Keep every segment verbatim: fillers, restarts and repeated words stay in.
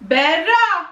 Berra!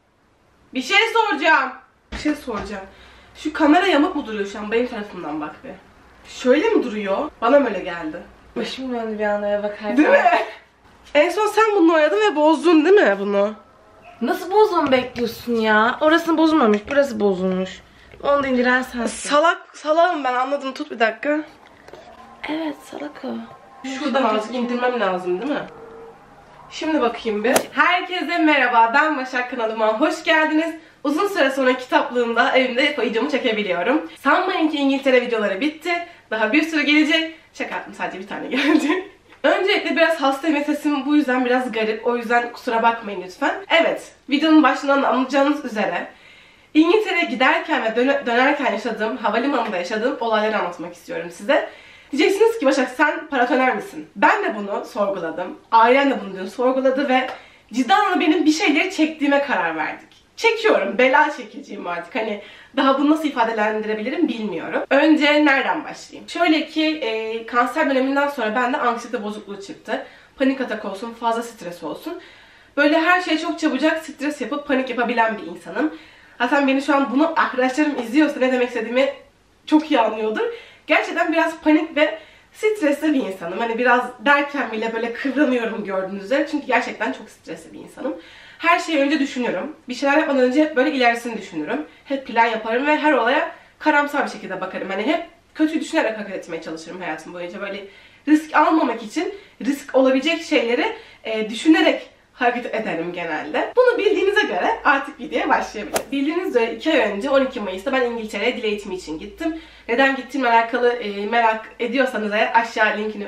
Bir şey soracağım. Bir şey soracağım. Şu kamera yamuk mu duruyor şu an? Benim tarafımdan bak be. Şöyle mi duruyor? Bana mı öyle geldi? Başım döndü bir anda bakarken. Değil mi? En son sen bunu oynadın ve bozdun değil mi bunu? Nasıl bozulma bekliyorsun ya? Orası bozulmamış, burası bozulmuş. Onu da indiren sensin. Salak, salağım ben, anladım. Tut bir dakika. Evet, salak o. Şuradan azıcık indirmem lazım değil mi? Şimdi bakayım bir. Herkese merhaba, ben Başak, kanalıma hoş geldiniz. Uzun süre sonra kitaplığımda evimde videomu çekebiliyorum. Sanmayın ki İngiltere videoları bitti. Daha bir sürü gelecek. Şaka yaptım, sadece bir tane geldi. Öncelikle biraz hastayım ve sesim bu yüzden biraz garip. O yüzden kusura bakmayın lütfen. Evet, videonun başından anlayacağınız üzere İngiltere'ye giderken ve dön dönerken yaşadığım, havalimanında yaşadığım olayları anlatmak istiyorum size. Diyeceksiniz ki Başak sen paratoner misin? Ben de bunu sorguladım. Ailem de bunu dün sorguladı ve cidden anlamda benim bir şeyleri çektiğime karar verdik. Çekiyorum, bela çekiciyim artık. Hani daha bunu nasıl ifadelendirebilirim bilmiyorum. Önce nereden başlayayım? Şöyle ki e, kanser döneminden sonra bende anksiyete bozukluğu çıktı. Panik atak olsun, fazla stres olsun. Böyle her şeye çok çabucak stres yapıp panik yapabilen bir insanım. Zaten beni şu an bunu arkadaşlarım izliyorsa ne demek istediğimi çok iyi anlıyordur. Gerçekten biraz panik ve stresli bir insanım. Hani biraz derken bile böyle kıvranıyorum gördüğünüz üzere. Çünkü gerçekten çok stresli bir insanım. Her şeyi önce düşünürüm. Bir şeyler yapmadan önce hep böyle ilerisini düşünürüm. Hep plan yaparım ve her olaya karamsar bir şekilde bakarım. Hani hep kötü düşünerek hareket etmeye çalışırım hayatım boyunca. Böyle risk almamak için risk olabilecek şeyleri e, düşünerek hareket ederim genelde. Bunu bildiğinize göre artık videoya başlayabiliriz. Bildiğiniz üzere iki ay önce on iki Mayıs'ta ben İngiltere'ye dil eğitimi için gittim. Neden gittiğimle alakalı e, merak ediyorsanız eğer aşağı linkini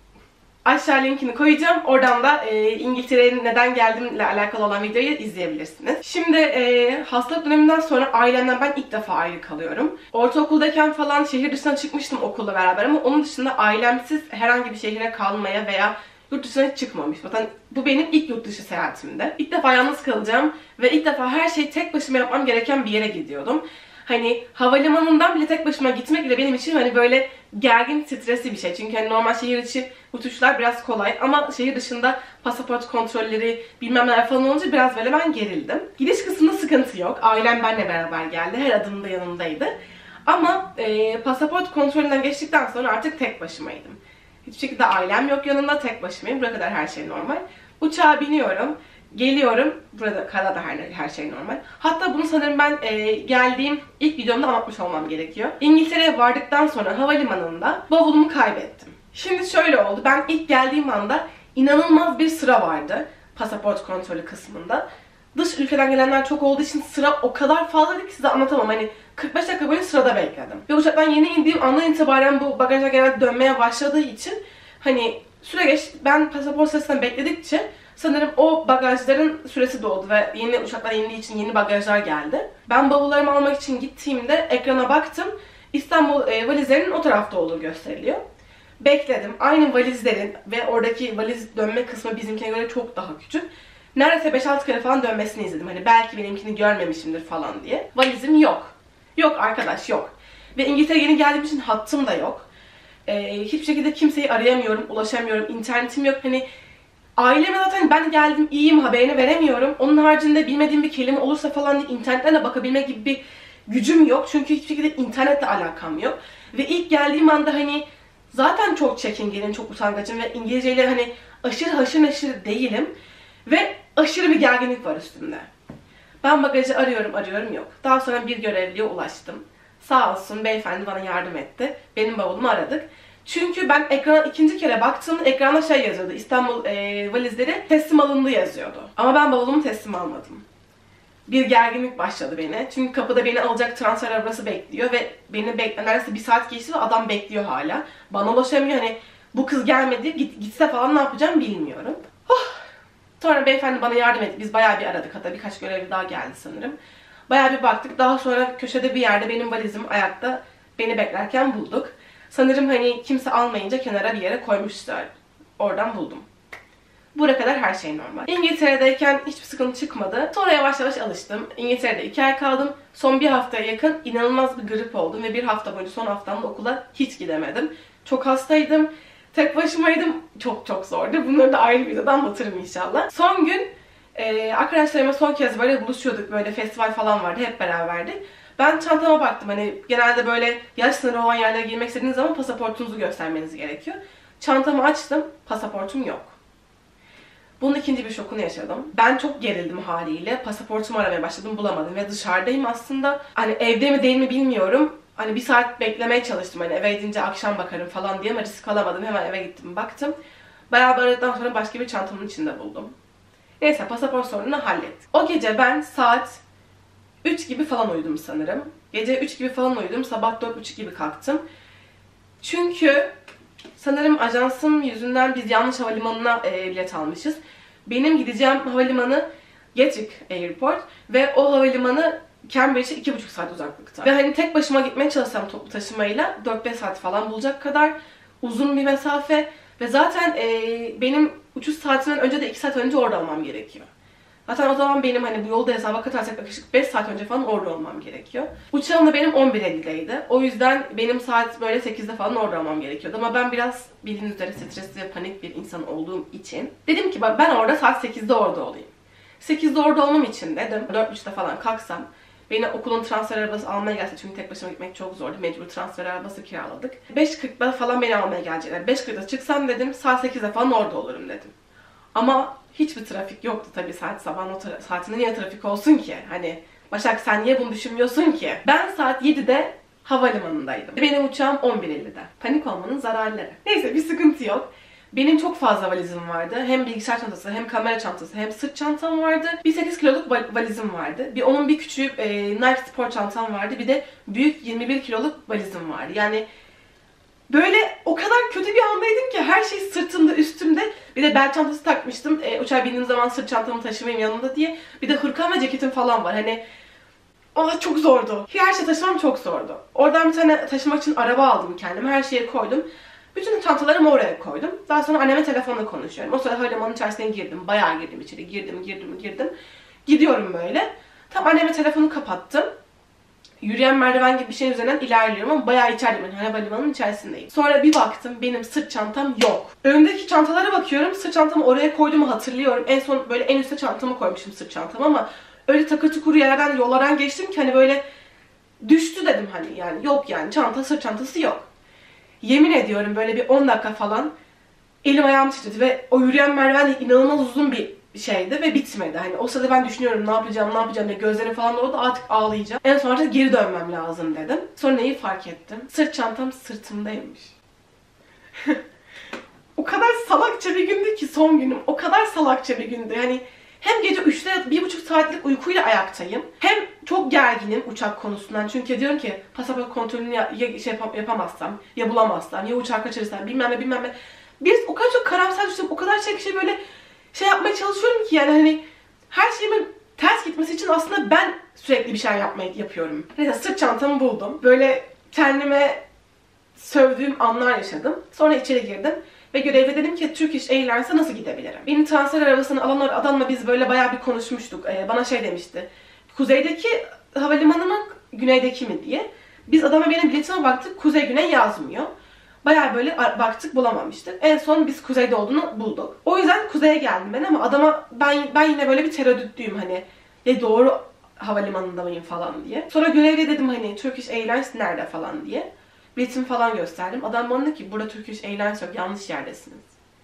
aşağı linkini koyacağım. Oradan da e, İngiltere'ye neden geldiğimle alakalı olan videoyu izleyebilirsiniz. Şimdi e, hastalık döneminden sonra ailemden ben ilk defa ayrı kalıyorum. Ortaokuldayken falan şehir dışına çıkmıştım okulla beraber ama onun dışında ailemsiz herhangi bir şehire kalmaya veya yurt dışına hiç çıkmamış. Zaten bu benim ilk yurt dışı seyahatimde. İlk defa yalnız kalacağım ve ilk defa her şeyi tek başıma yapmam gereken bir yere gidiyordum. Hani havalimanından bile tek başıma gitmek bile benim için hani böyle gergin, stresli bir şey. Çünkü hani normal şehir içi uçuşlar biraz kolay ama şehir dışında pasaport kontrolleri bilmem neler falan olunca biraz böyle ben gerildim. Gidiş kısmında sıkıntı yok. Ailem benimle beraber geldi. Her adımda yanımdaydı. Ama e, pasaport kontrolünden geçtikten sonra artık tek başımaydım. Hiçbir şekilde ailem yok yanımda, tek başımayım. Buraya kadar her şey normal. Uçağa biniyorum, geliyorum. Burada kadar da her, her şey normal. Hatta bunu sanırım ben e, geldiğim ilk videomda anlatmış olmam gerekiyor. İngiltere'ye vardıktan sonra havalimanında bavulumu kaybettim. Şimdi şöyle oldu. Ben ilk geldiğim anda inanılmaz bir sıra vardı pasaport kontrolü kısmında. Dış ülkeden gelenler çok olduğu için sıra o kadar fazlaydı ki size anlatamam. Hani kırk beş dakika boyunca sırada bekledim. Ve uçaktan yeni indiğim andan itibaren bu bagajlar genelde dönmeye başladığı için hani süre geç, ben pasaport sırasında bekledikçe sanırım o bagajların süresi doldu ve yeni uçaklar indiği için yeni bagajlar geldi. Ben bavullarımı almak için gittiğimde ekrana baktım. İstanbul e, valizlerinin o tarafta olduğu gösteriliyor. Bekledim. Aynı valizlerin ve oradaki valiz dönme kısmı bizimkine göre çok daha küçük. Neredeyse beş altı kere falan dönmesini izledim. Hani belki benimkini görmemişimdir falan diye. Valizim yok. Yok arkadaş, yok. Ve İngiltere'ye yeni geldiğim için hattım da yok. Ee, hiçbir şekilde kimseyi arayamıyorum, ulaşamıyorum. İnternetim yok. Hani aileme zaten ben geldim iyiyim haberini veremiyorum. Onun haricinde bilmediğim bir kelime olursa falan diye internetten de bakabilmek gibi bir gücüm yok. Çünkü hiçbir şekilde internetle alakam yok. Ve ilk geldiğim anda hani zaten çok çekingenim, çok utangacım ve İngilizceyle hani aşırı haşır neşir değilim. Ve aşırı bir gerginlik var üstümde. Ben bagajı arıyorum arıyorum yok. Daha sonra bir görevliye ulaştım. Sağ olsun beyefendi bana yardım etti. Benim bavulumu aradık. Çünkü ben ekrana ikinci kere baktığımda ekranda şey yazıyordu. İstanbul e, valizleri teslim alındı yazıyordu. Ama ben bavulumu teslim almadım. Bir gerginlik başladı beni. Çünkü kapıda beni alacak transfer arabası bekliyor ve beni bekle neredeyse bir saat geçti ve adam bekliyor hala. Bana ulaşamıyor. Hani bu kız gelmedi, git, gitse falan ne yapacağım bilmiyorum. Oh. Sonra beyefendi bana yardım etti. Biz bayağı bir aradık. Hatta birkaç görevli daha geldi sanırım. Bayağı bir baktık. Daha sonra köşede bir yerde benim valizim ayakta beni beklerken bulduk. Sanırım hani kimse almayınca kenara bir yere koymuşlar. Oradan buldum. Buraya kadar her şey normal. İngiltere'deyken hiçbir sıkıntı çıkmadı. Sonra yavaş yavaş alıştım. İngiltere'de iki ay kaldım. Son bir haftaya yakın inanılmaz bir grip oldum. Ve bir hafta boyunca son haftamda okula hiç gidemedim. Çok hastaydım. Tek başımaydım. Çok çok zordu. Bunları da ayrı bir videoda anlatırım inşallah. Son gün Ee, arkadaşlarıma son kez böyle buluşuyorduk. Böyle festival falan vardı. Hep beraberdik. Ben çantama baktım. Hani genelde böyle yaş sınırı olan yerlere girmek istediğiniz zaman pasaportunuzu göstermeniz gerekiyor. Çantamı açtım. Pasaportum yok. Bunun ikinci bir şokunu yaşadım. Ben çok gerildim haliyle. Pasaportumu aramaya başladım. Bulamadım ve dışarıdayım aslında. Hani evde mi değil mi bilmiyorum. Hani bir saat beklemeye çalıştım. Hani eve gidince akşam bakarım falan diye ama risk alamadım. Hemen eve gittim baktım. Bayağı aradıktan sonra başka bir çantamın içinde buldum. Neyse pasaport sorununu hallettim. O gece ben saat üç gibi falan uyudum sanırım. Gece üç gibi falan uyudum. Sabah dört buçuk gibi kalktım. Çünkü sanırım ajansın yüzünden biz yanlış havalimanına e, bilet almışız. Benim gideceğim havalimanı Gatwick Airport ve o havalimanı Cambridge'e iki buçuk saat uzaklıkta. Ve hani tek başıma gitmeye çalışsam toplu taşımayla dört beş saat falan bulacak kadar uzun bir mesafe. Ve zaten e, benim uçuş saatinden önce de iki saat önce orada olmam gerekiyor. Zaten o zaman benim hani bu yolda hesaba katarsak yaklaşık beş saat önce falan orada olmam gerekiyor. Uçağım da benim on bir ellideydi. O yüzden benim saat böyle sekizde falan orada olmam gerekiyordu. Ama ben biraz bildiğiniz üzere stresli ve panik bir insan olduğum için dedim ki ben orada saat sekizde orada olayım. sekizde orada olmam için dedim dört buçukta falan kalksam beni okulun transfer arabası almaya gelse çünkü tek başıma gitmek çok zordu. Mecbur transfer arabası kiraladık. beş kırkta falan beni almaya gelecekler. beş kırkta çıksam dedim saat sekizde falan orada olurum dedim. Ama hiçbir trafik yoktu tabii saat sabahın o saatinde niye trafik olsun ki? Hani Başak sen niye bunu düşünmüyorsun ki? Ben saat yedide havalimanındaydım. Benim uçağım on bir ellide. Panik olmanın zararları. Neyse bir sıkıntı yok. Benim çok fazla valizim vardı. Hem bilgisayar çantası, hem kamera çantası, hem sırt çantam vardı. Bir sekiz kiloluk valizim vardı. Bir onun bir küçüğü e, Nike spor çantam vardı. Bir de büyük yirmi bir kiloluk valizim vardı. Yani böyle o kadar kötü bir andaydım ki her şey sırtımda, üstümde. Bir de bel çantası takmıştım. E, uçağa bindiğim zaman sırt çantamı taşımayayım yanımda diye. Bir de hırkam ve ceketim falan var. Hani o çok zordu. Her şey taşımam çok zordu. Oradan bir tane taşımak için araba aldım kendime. Her şeyi koydum. Bütün çantalarımı oraya koydum. Daha sonra anneme telefonla konuşuyorum. O sırada havalimanının içerisine girdim. Bayağı girdim içeri. Girdim, girdim, girdim. Gidiyorum böyle. Tam anneme telefonu kapattım. Yürüyen merdiven gibi bir şeyin üzerinden ilerliyorum ama bayağı içerideyim. Yani havalimanının içerisindeyim. Sonra bir baktım benim sırt çantam yok. Önümdeki çantalara bakıyorum. Sırt çantamı oraya koyduğumu hatırlıyorum. En son böyle en üstte çantamı koymuşum sırt çantamı ama öyle takır tukur yerden yollardan geçtim ki hani böyle düştü dedim hani yani yok yani çanta sırt çantası yok. Yemin ediyorum böyle bir on dakika falan elim ayağım titredi ve o yürüyen merdiven de inanılmaz uzun bir şeydi ve bitmedi. Hani o sırada ben düşünüyorum ne yapacağım ne yapacağım diye gözlerim falan oldu artık ağlayacağım. En son artık geri dönmem lazım dedim. Sonra neyi fark ettim? Sırt çantam sırtımdaymış. O kadar salakça bir gündü ki son günüm. O kadar salakça bir gündü. Yani hem gece üçte bir buçuk saatlik uykuyla ayaktayım. Hem çok gerginim uçak konusundan. Çünkü diyorum ki pasaport kontrolünü ya, ya şey yap yapamazsam, ya bulamazsam, ya uçağı kaçırırsam bilmem ne bilmem ne. Biz o kadar çok karamsar düştüm, o kadar şey, şey böyle şey yapmaya çalışıyorum ki yani hani her şeyimin ters gitmesi için aslında ben sürekli bir şey yapmayı yapıyorum. Neyse sırt çantamı buldum. Böyle kendime sövdüğüm anlar yaşadım. Sonra içeri girdim. Ve görevli dedim ki Turkish Airlines'a nasıl gidebilirim? Beni transfer arabasını alan adamla biz böyle bayağı bir konuşmuştuk. Ee, bana şey demişti. Kuzeydeki havalimanı mı, güneydeki mi diye. Biz adama benim biletime baktık. Kuzey güney yazmıyor. Bayağı böyle baktık bulamamıştık. En son biz kuzeyde olduğunu bulduk. O yüzden kuzeye geldim ben ama adama ben ben yine böyle bir tereddütlüyüm hani. Ya doğru havalimanında mıyım falan diye. Sonra görevli dedim hani Turkish Airlines nerede falan diye. Biletimi falan gösterdim. Adam bana dedi ki burada Turkish Airlines yok, yanlış yerdesiniz.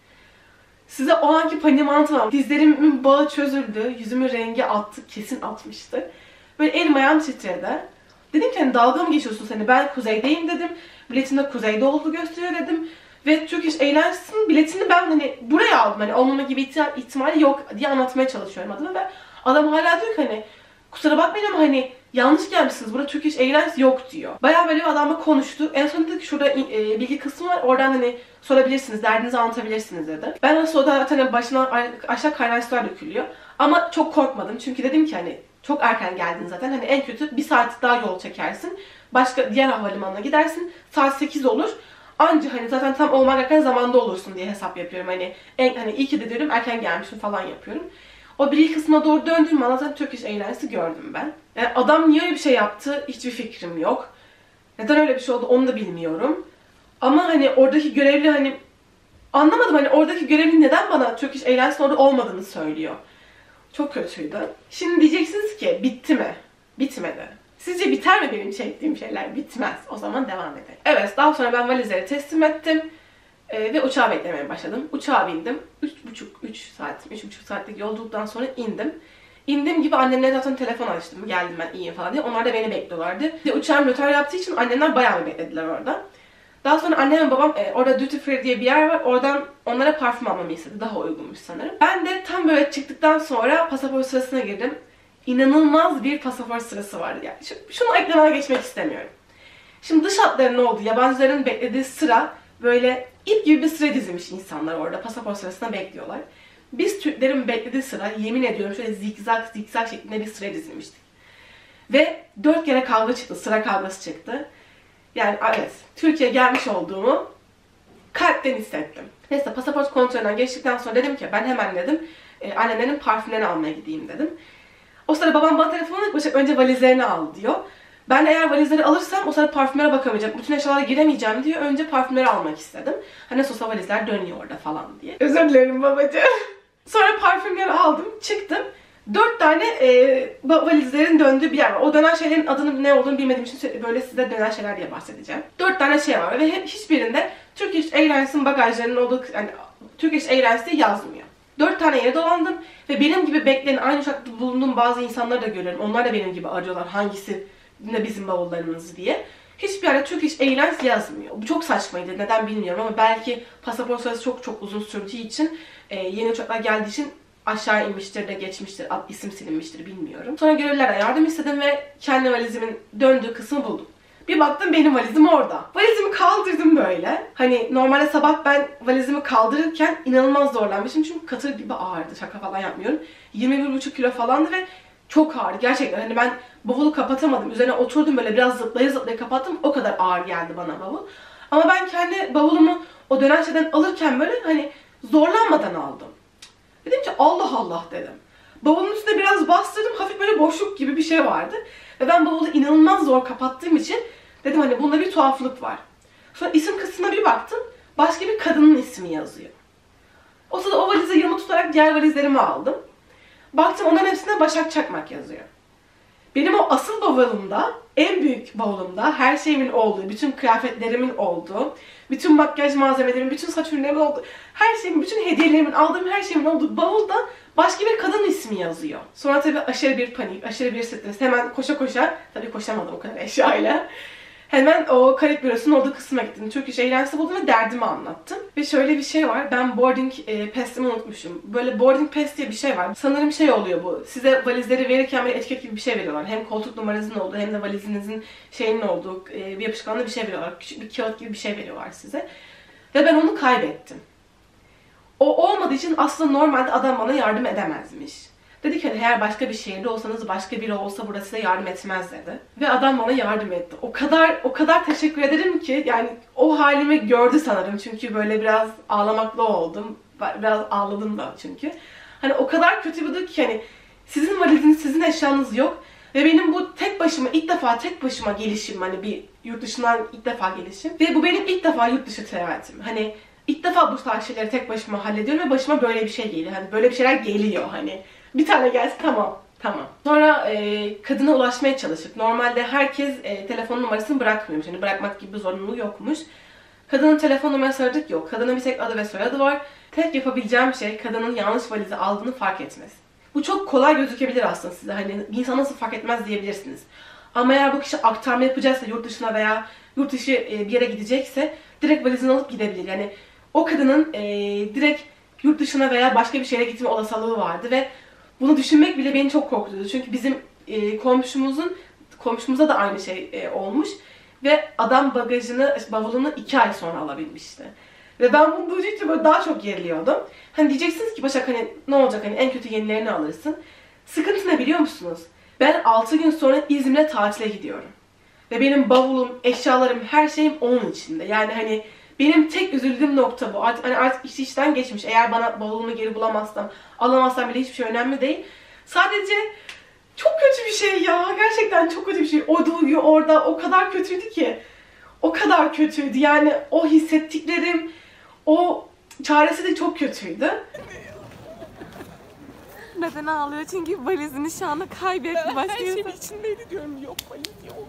Size o anki paniğimi anlatamam. Dizlerimin bağı çözüldü, yüzümün rengi attı, kesin atmıştı. Böyle elim ayağım titredi. Dedim ki hani dalga mı geçiyorsun seni? Ben kuzeydeyim dedim. Biletimde kuzeyde olduğu gösteriyor dedim. Ve Turkish Airlines'ın biletini ben hani buraya aldım. Hani olmama gibi ihtimali yok diye anlatmaya çalışıyorum adama ve adam hala diyor ki hani kusura bakmayın ama hani yanlış gelmişsiniz. Burada Turkish Airlines yok diyor. Bayağı böyle bir adamla konuştu. En son dedi ki şurada e, bilgi kısmı var. Oradan hani sorabilirsiniz, derdinizi anlatabilirsiniz dedi. Ben nasıl o da zaten başına aşağı kaynar sular dökülüyor. Ama çok korkmadım. Çünkü dedim ki hani çok erken geldin zaten. Hani en kötü bir saat daha yol çekersin. Başka diğer havalimanına gidersin. Saat sekiz olur. Anca hani zaten tam olman gereken zamanda olursun diye hesap yapıyorum. Hani en, hani iyi ki de diyorum erken gelmişim falan yapıyorum. O bilgi kısmına doğru döndüğüm an zaten Turkish Airlines'ı gördüm ben. Yani adam niye öyle bir şey yaptı hiçbir fikrim yok. Neden öyle bir şey oldu onu da bilmiyorum. Ama hani oradaki görevli hani anlamadım hani oradaki görevli neden bana Turkish Airlines'ın orada olmadığını söylüyor. Çok kötüydü. Şimdi diyeceksiniz ki bitti mi? Bitmedi. Sizce biter mi benim çektiğim şeyler? Bitmez. O zaman devam edelim. Evet, daha sonra ben valizleri teslim ettim. Ee, ve uçağı beklemeye başladım. Uçağa bindim. üç buçuk üç saat, üç buçuk saatlik yolculuktan sonra indim. İndiğim gibi annemlere zaten telefon açtım. Geldim ben iyiyim falan diye. Onlar da beni bekliyorlardı. Bir de uçağım rötar yaptığı için annemler bayağı bir beklediler orada. Daha sonra annem ve babam e, orada duty free diye bir yer var. Oradan onlara parfüm almamı istedi. Daha uygunmuş sanırım. Ben de tam böyle çıktıktan sonra pasaport sırasına girdim. İnanılmaz bir pasaport sırası vardı. Yani şunu eklemeye geçmek istemiyorum. Şimdi dış hatların ne oldu? Yabancıların beklediği sıra böyle ip gibi bir sıra dizilmiş insanlar orada. Pasaport sırasına bekliyorlar. Biz Türklerin beklediği sıra, yemin ediyorum şöyle zikzak zikzak şeklinde bir sıra dizilmiştik. Ve dört kere kavga çıktı. Sıra kavgası çıktı. Yani evet, Türkiye'ye gelmiş olduğumu kalpten hissettim. Neyse pasaport kontrolünden geçtikten sonra dedim ki ben hemen dedim e, annelerin parfümlerini almaya gideyim dedim. O sırada babam bana telefonu yaklaşık önce valizlerini al diyor. Ben eğer valizleri alırsam o sırada parfümlere bakamayacağım. Bütün eşyalara giremeyeceğim diye önce parfümleri almak istedim. Hani nasıl olsa valizler dönüyor orada falan diye. Özür dilerim babacığım. Sonra parfümleri aldım, çıktım. Dört tane e, valizlerin döndüğü bir yer var. O dönen şeylerin adının ne olduğunu bilmediğim için böyle size dönen şeyler diye bahsedeceğim. Dört tane şey var ve hiçbirinde Turkish Airlines'ın bagajlarının olduğu, yani Turkish Airlines diye yazmıyor. Dört tane yere dolandım ve benim gibi bekleyen, aynı uçakta bulunduğum bazı insanları da görüyorum. Onlar da benim gibi arıyorlar hangisi ne bizim bavullarımız diye. Hiçbir yerde Turkish Airlines yazmıyor. Bu çok saçmaydı. Neden bilmiyorum ama belki pasaport sırası çok çok uzun sürdüğü için, e, yeni uçaklar geldiği için aşağı inmiştir de geçmiştir, isim silinmiştir bilmiyorum. Sonra görevlilere yardım istedim ve kendi valizimin döndüğü kısmı buldum. Bir baktım benim valizim orada. Valizimi kaldırdım böyle. Hani normalde sabah ben valizimi kaldırırken inanılmaz zorlanmışım çünkü katır gibi ağırdı. Şaka falan yapmıyorum. yirmi bir buçuk kilo falandı ve çok ağır. Gerçekten hani ben bavulu kapatamadım. Üzerine oturdum böyle biraz zıplaya zıplaya kapattım. O kadar ağır geldi bana bavul. Ama ben kendi bavulumu o dönen şeyden alırken böyle hani zorlanmadan aldım. Dedim ki Allah Allah dedim. Bavulun üstüne biraz bastırdım. Hafif böyle boşluk gibi bir şey vardı. Ve ben bavulu inanılmaz zor kapattığım için dedim hani bunda bir tuhaflık var. Sonra isim kısmına bir baktım. Başka bir kadının ismi yazıyor. O sırada o valizi yanıma tutarak diğer valizlerimi aldım. Baktım onların hepsinde Başak Çakmak yazıyor. Benim o asıl bavulumda, en büyük bavulumda her şeyimin olduğu, bütün kıyafetlerimin olduğu, bütün makyaj malzemelerimin, bütün saç ürünlerimin olduğu, her şeyimin, bütün hediyelerimin, aldığım her şeyimin olduğu bavulda başka bir kadın ismi yazıyor. Sonra tabii aşırı bir panik, aşırı bir stres. Hemen koşa koşa, tabii koşamadım o kadar eşyayla. Hemen o kayıt bürosunun olduğu kısma gittim. Turkish Airlines'ı buldum ve derdimi anlattım. Ve şöyle bir şey var. Ben boarding e, pass'imi unutmuşum. Böyle boarding pass diye bir şey var. Sanırım şey oluyor bu. Size valizleri verirken böyle etiket gibi bir şey veriyorlar. Hem koltuk numaranızın olduğu hem de valizinizin şeyinin olduğu e, bir yapışkanlı bir şey veriyorlar. Küçük bir kağıt gibi bir şey veriyorlar size. Ve ben onu kaybettim. O olmadığı için aslında normalde adam bana yardım edemezmiş. Dedi ki eğer başka bir şehirde olsanız başka biri olsa burada size yardım etmez dedi. Ve adam bana yardım etti. O kadar o kadar teşekkür ederim ki yani o halimi gördü sanırım çünkü böyle biraz ağlamaklı oldum. Biraz ağladım da çünkü. Hani o kadar kötü bir duygu ki hani sizin valiziniz, sizin eşyanız yok. Ve benim bu tek başıma, ilk defa tek başıma gelişim hani bir yurt dışından ilk defa gelişim. Ve bu benim ilk defa yurt dışı seyahatim. Hani ilk defa bu tarz şeyleri tek başıma hallediyorum ve başıma böyle bir şey geliyor. Hani böyle bir şeyler geliyor hani. Bir tane gelsin tamam. Tamam. Sonra e, kadına ulaşmaya çalıştık. Normalde herkes e, telefon numarasını bırakmıyormuş. Yani bırakmak gibi bir zorunluluğu yokmuş. Kadının telefon numarası aradık yok. Kadının bir tek adı ve soyadı var. Tek yapabileceğim şey kadının yanlış valizi aldığını fark etmesi. Bu çok kolay gözükebilir aslında size. Hani bir insan nasıl fark etmez diyebilirsiniz. Ama eğer bu kişi aktarma yapacaksa yurt dışına veya yurt dışı e, bir yere gidecekse direkt valizini alıp gidebilir. Yani o kadının e, direkt yurt dışına veya başka bir şehre gitme olasılığı vardı ve bunu düşünmek bile beni çok korkutuyordu. Çünkü bizim e, komşumuzun, komşumuza da aynı şey e, olmuş. Ve adam bagajını, bavulunu iki ay sonra alabilmişti. Ve ben bunu duydukça böyle daha çok geriliyordum. Hani diyeceksiniz ki Başak hani ne olacak hani en kötü yenilerini alırsın. Sıkıntı ne biliyor musunuz? Ben altı gün sonra İzmir'e tatile gidiyorum. Ve benim bavulum, eşyalarım, her şeyim onun içinde. Yani hani benim tek üzüldüğüm nokta bu. Artık, hani artık iş işten geçmiş. Eğer bana bavulumu geri bulamazsam, alamazsam bile hiçbir şey önemli değil. Sadece çok kötü bir şey ya. Gerçekten çok kötü bir şey. O duygu orada o kadar kötüydü ki. O kadar kötüydü. Yani o hissettiklerim, o çaresi de çok kötüydü. gitmeden ağlıyor çünkü valizini şu anda kaybetti. Başka Her şey yere- içindeydi diyorum. Yok valiz yok.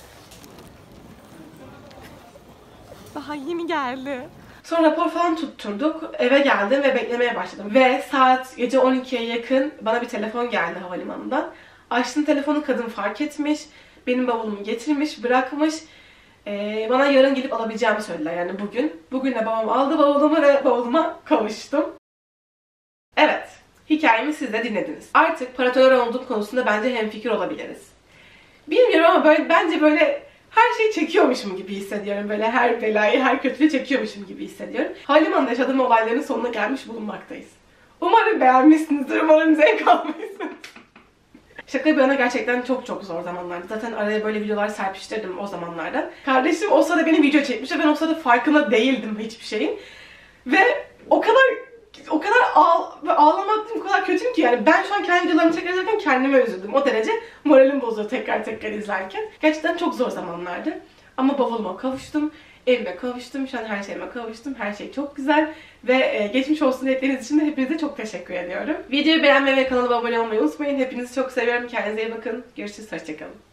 Daha yeni geldi. Sonra rapor falan tutturduk. Eve geldim ve beklemeye başladım. Ve saat gece on ikiye yakın bana bir telefon geldi havalimanından. Açtım telefonu, kadın fark etmiş. Benim bavulumu getirmiş, bırakmış. Ee, bana yarın gelip alabileceğimi söylediler, yani bugün. Bugün de babam aldı bavulumu ve bavuluma kavuştum. Evet, hikayemi siz de dinlediniz. Artık paratör olduğum konusunda bence hemfikir olabiliriz. Bilmiyorum ama böyle, bence böyle her şeyi çekiyormuşum gibi hissediyorum. Böyle her belayı, her kötülüğü çekiyormuşum gibi hissediyorum. Havalimanında yaşadığım olayların sonuna gelmiş bulunmaktayız. Umarım beğenmişsinizdir, umarım zevk almışsınız. Şaka bir yana gerçekten çok çok zor zamanlardı. Zaten araya böyle videolar serpiştirdim o zamanlarda. Kardeşim o sırada benim video çekmiş ve ben o sırada farkında değildim hiçbir şeyin. Ve o kadar o kadar ağ, ağlamaktan o kadar kötüyüm ki, yani ben şu an kendi videolarımı tekrar izlerken kendime üzüldüm. O derece moralim bozuldu tekrar tekrar izlerken. Gerçekten çok zor zamanlardı. Ama bavuluma kavuştum. Evime kavuştum. Şu an her şeyime kavuştum. Her şey çok güzel. Ve e, geçmiş olsun dilekleriniz için de hepinize çok teşekkür ediyorum. Videoyu beğenmeyi ve kanalıma abone olmayı unutmayın. Hepinizi çok seviyorum. Kendinize iyi bakın. Görüşürüz. Hoşçakalın.